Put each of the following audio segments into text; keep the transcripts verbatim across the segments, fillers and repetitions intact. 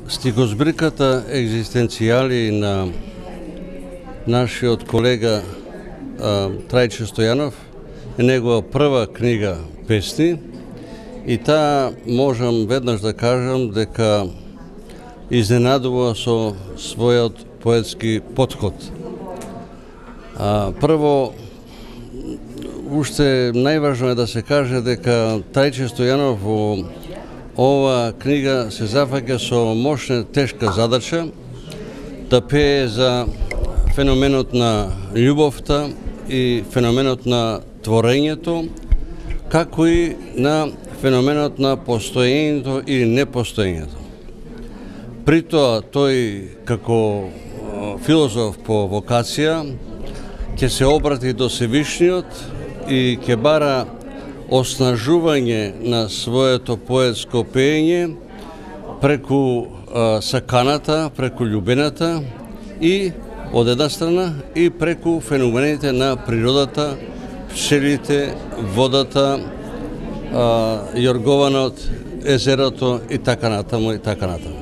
Стихозбирката Екзистенцијали на нашиот колега а, Трајче Стојанов е негова прва книга песни и таа можам веднаш да кажам дека изненадува со својот поетски потход. А, прво, уште најважно е да се каже дека Трајче Стојанов во ова книга се зафаќа со мощна тешка задача да пее за феноменот на љубовта и феноменот на творењето, како и на феноменот на постоењето или непостоењето. При тоа тој како филозоф по вокација ќе се обрати до Севишниот и ќе бара оснажување на своето поетско пеење преку а, саканата, преку љубената и од една страна и преку феномените на природата, пчелите, водата, а, јоргованот, езерото и така натаму и така натаму.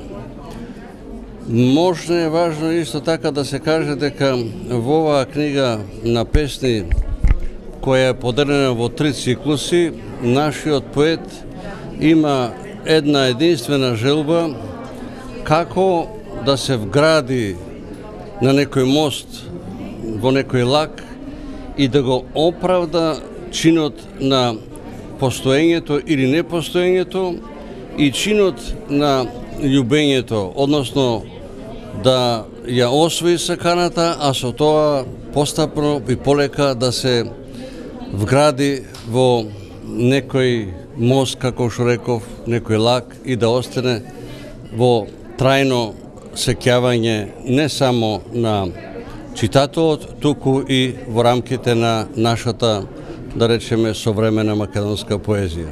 Можно е важно исто така да се каже дека во оваа книга на песни која е поделена во три циклуси, нашиот поет има една единствена желба како да се вгради на некој мост, во некој лак и да го оправда чинот на постоењето или непостоењето и чинот на љубењето, односно да ја освои саканата, а со тоа постапно и полека да се вгради во некој мост, како што реков, некој лак и да остане во трајно сеќавање не само на читателот, туку и во рамките на нашата, да речеме, современа македонска поезија.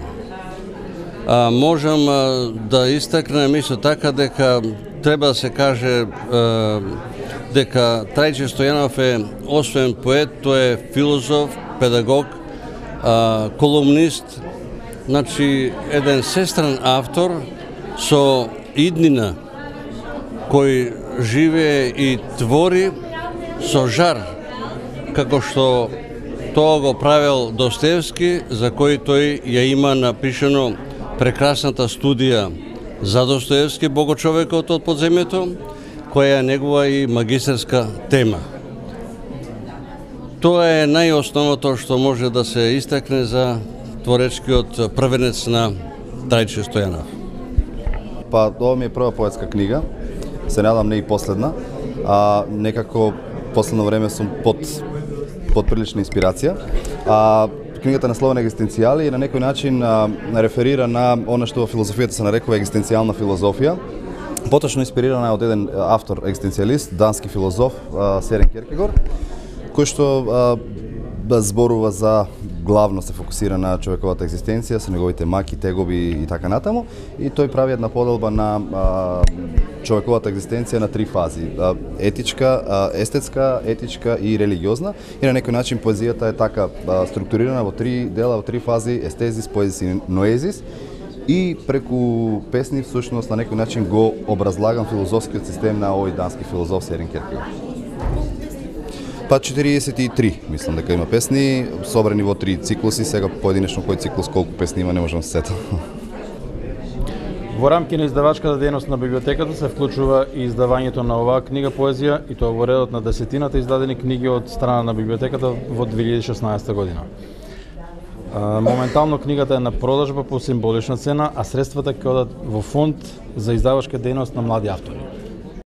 А, можам а, да истакнем исто така дека треба да се каже а, дека Трајче Стојанов е освен поет, тој е филозоф, педагог, а, колумнист, значи еден сестран автор со иднина кој живее и твори со жар, како што тоа го правил Достоевски, за кој тој ја има напишано прекрасната студија за Достоевски, Богочовекот од подземјето, која е негова и магистерска тема. Тоа е најосновното што може да се истакне за творечкиот првенец на Трајче Стојанов. Па, ова ми е прва поетска книга, се надам не и последна, а некако последно време сум под, под прилична инспирација. А, книгата насловена Екзистенцијали и на некој начин а, реферира на она што во филозофијата се нарекува екзистенцијална филозофија, поточно инспирирана од еден автор екзистенцијалист, дански филозоф Сёрен Кierkegaard, кој што а, зборува за главно се фокусира на човековата екзистенција, со неговите маки, тегоби и така натаму, и тој прави една поделба на а, човековата екзистенција на три фази: а, етичка, а, естетска, етичка и религиозна. И на некој начин поезијата е така а, структурирана во три дела, во три фази: естезис, поезис и ноезис. И преку песни всушност на некој начин го образлагам филозофскиот систем на овој дански филозоф Сёрен Кierkegaard. Па четириесет и три, мислам дека има песни, собрани во три циклуси, сега поединечно кој циклус колку песни има не можам да се сетам. Во рамки на издавачката дејност на библиотеката се вклучува и издавањето на оваа книга поезија, и тоа во редот на десетината издадени книги од страна на библиотеката во две илјади и шеснаесета година. Моментално книгата е на продажба по символична цена, а средствата ќе одат во фонд за издавачка дејност на млади автори.